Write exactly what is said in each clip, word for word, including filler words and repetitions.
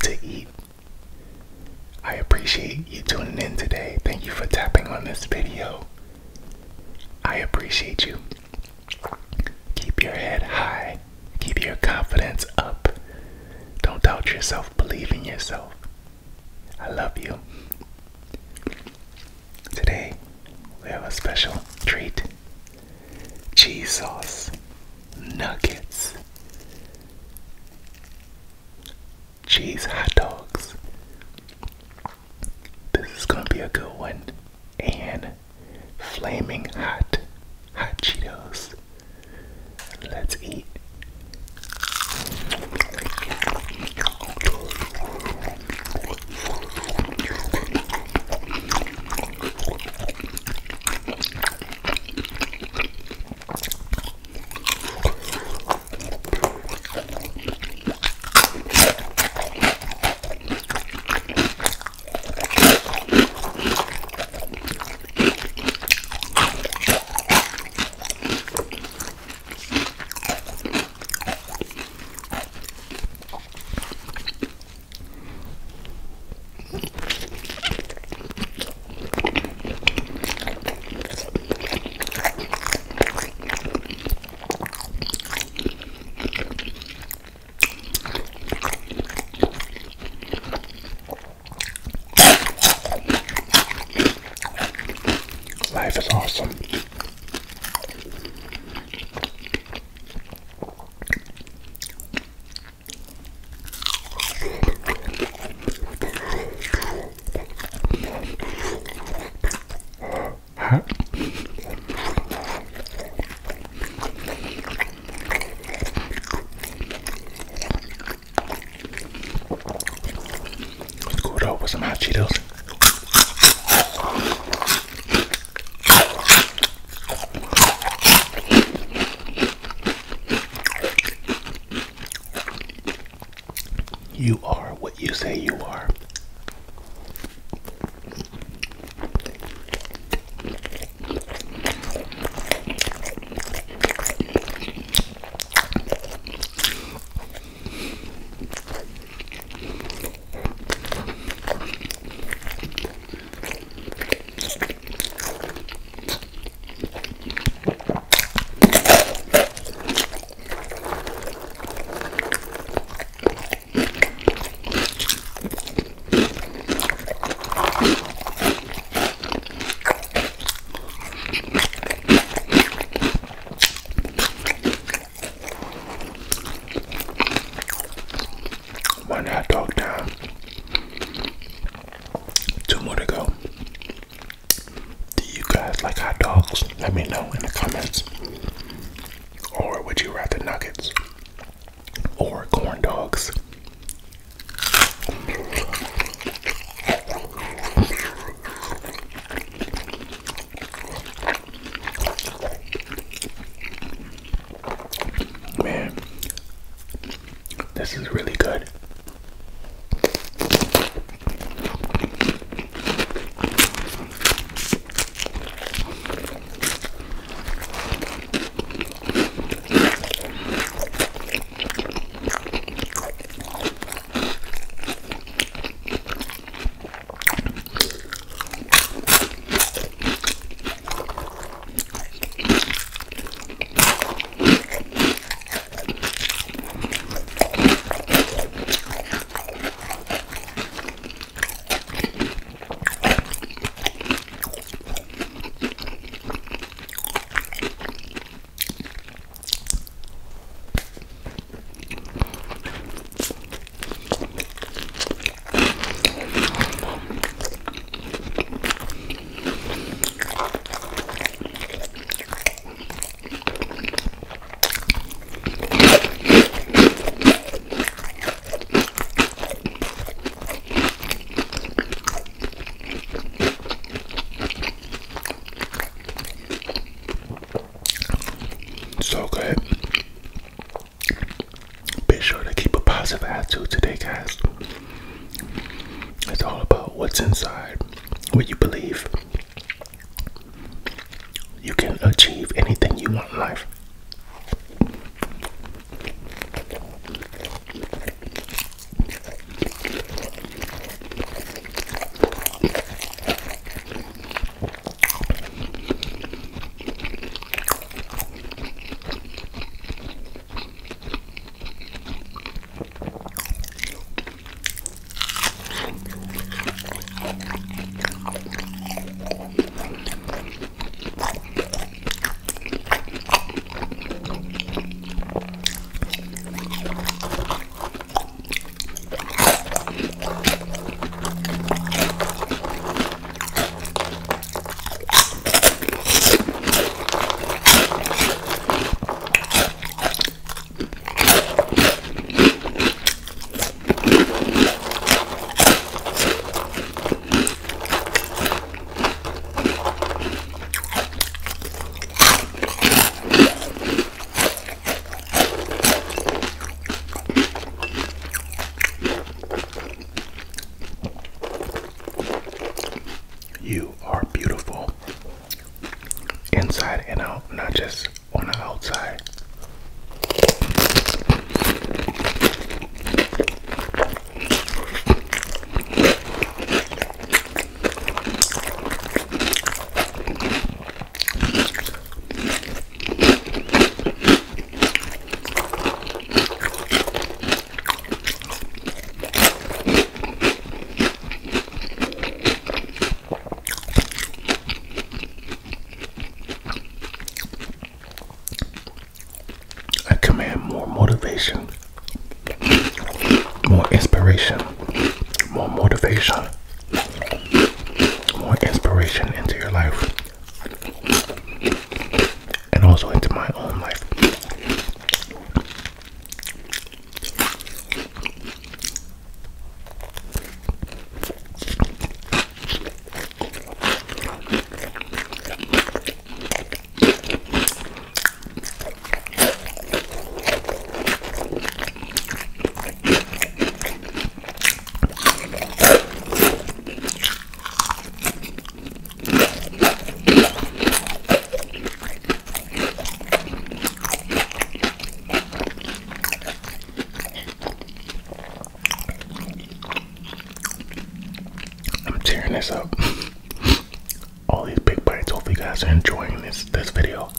to eat. I appreciate you tuning in today. Thank you for tapping on this video. I appreciate you. Keep your head high. Keep your confidence up. Don't doubt yourself. Believe in yourself. I love you. Today, we have a special treat. Cheese sauce, nuggets, cheese hot dogs. This is gonna be a good one. And flaming hot, hot Cheetos. Let's eat. Life is awesome. Huh? Let's go it up with some hot Cheetos. You are what you say you are. One hot dog down. Two more to go. Do you guys like hot dogs? Let me know in the comments. Or would you rather nuggets? Or corn dogs? Man, this is really good. So good. Be sure to keep a positive attitude today, guys. It's all about what's inside, what you believe. You can achieve anything you want in life. not just on the outside. I command more motivation, more inspiration, more motivation, more inspiration into your life, and also into my own life. I'm tearing this up. All these big bites. Hope you guys are enjoying this this video.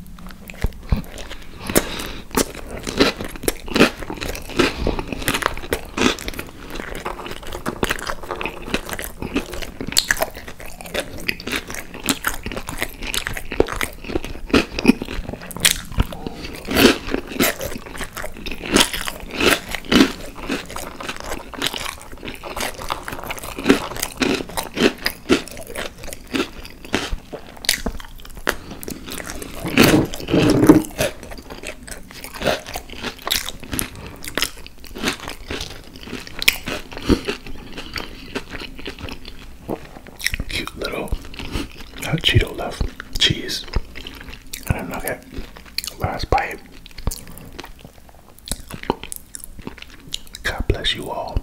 Cute little uh, Cheeto love cheese and a nugget. Last bite. God bless you all.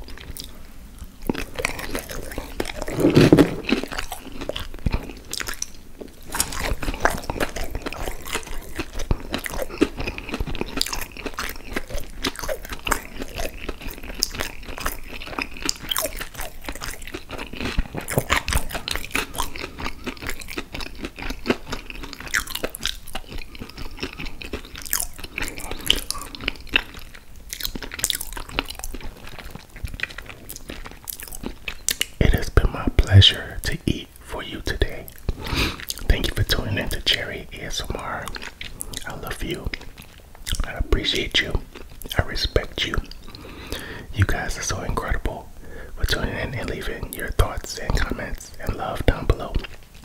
It has been my pleasure to eat for you today. Thank you for tuning in to Cherry A S M R. I love you. I appreciate you. I respect you. You guys are so incredible for tuning in and leaving your thoughts and comments and love down below.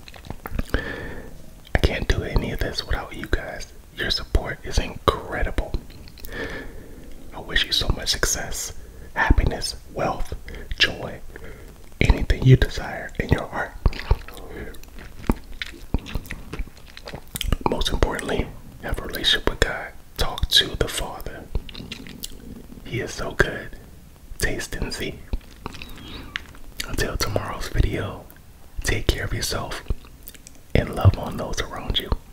I can't do any of this without you guys. Your support is incredible. I wish you so much success, happiness, wealth, joy, anything you desire in your heart. Most importantly, have a relationship with God. Talk to the Father. He is so good. Taste and see. Until tomorrow's video, take care of yourself and love on those around you.